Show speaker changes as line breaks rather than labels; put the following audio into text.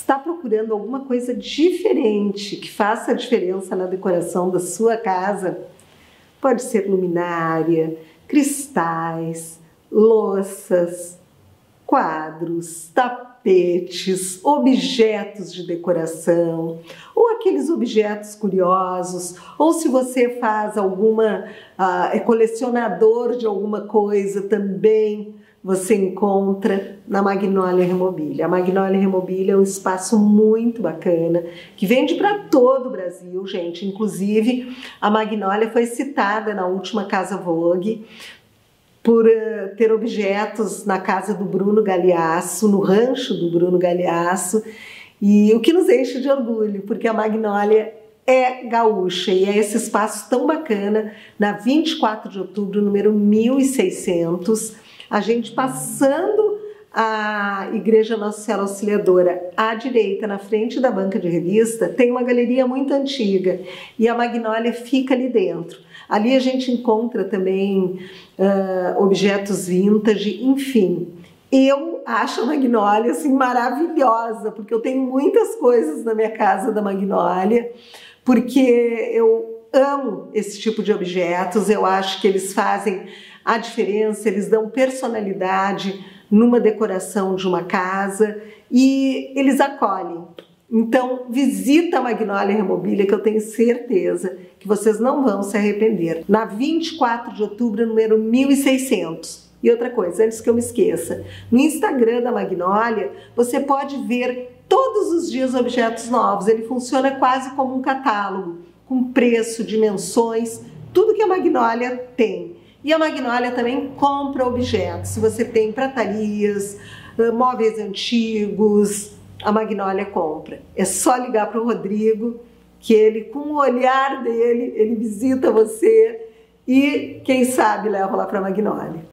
Está procurando alguma coisa diferente que faça a diferença na decoração da sua casa? Pode ser luminária, cristais, louças, quadros, tapetes, objetos de decoração, ou aqueles objetos curiosos, ou se você faz é colecionador de alguma coisa também, você encontra na Magnolia Remobilia. A Magnolia Remobilia é um espaço muito bacana, que vende para todo o Brasil, gente. Inclusive, a Magnolia foi citada na última Casa Vogue por ter objetos na casa do Bruno Galeasso, no rancho do Bruno Galeasso, e o que nos enche de orgulho, porque a Magnolia é gaúcha e é esse espaço tão bacana, na 24 de outubro, número 1600, a gente passando a Igreja Nossa Senhora Auxiliadora à direita, na frente da banca de revista, tem uma galeria muito antiga e a Magnolia fica ali dentro. Ali a gente encontra também objetos vintage, enfim. Eu acho a Magnolia assim, maravilhosa, porque eu tenho muitas coisas na minha casa da Magnolia, porque eu amo esse tipo de objetos, eu acho que eles fazem a diferença, eles dão personalidade numa decoração de uma casa e eles acolhem. Então, visita a Magnolia Remobilia, que eu tenho certeza que vocês não vão se arrepender. Na 24 de outubro, número 1600. E outra coisa, antes que eu me esqueça, no Instagram da Magnolia, você pode ver todos os dias objetos novos. Ele funciona quase como um catálogo, com preço, dimensões, tudo que a Magnolia tem. E a Magnolia também compra objetos. Se você tem pratarias, móveis antigos, a Magnolia compra. É só ligar para o Rodrigo, que ele, com o olhar dele, ele visita você e, quem sabe, leva lá para a Magnolia.